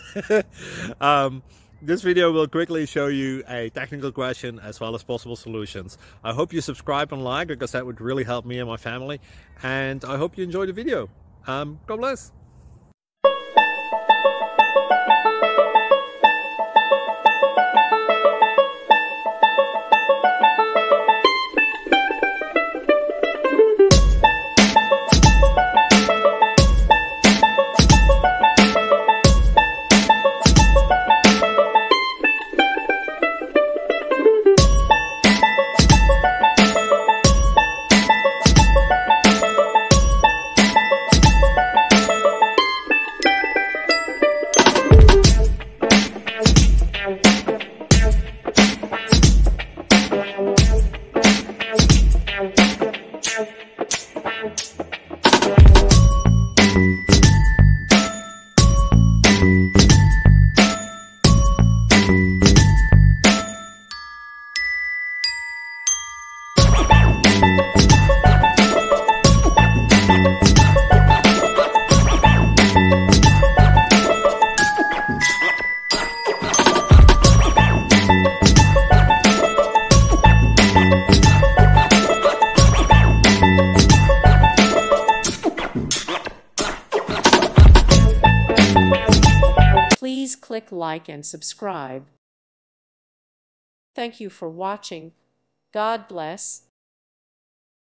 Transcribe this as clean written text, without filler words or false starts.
This video will quickly show you a technical question as well as possible solutions. I hope you subscribe and like, because that would really help me and my family. And I hope you enjoy the video. God bless. Please click like and subscribe. Thank you for watching. God bless.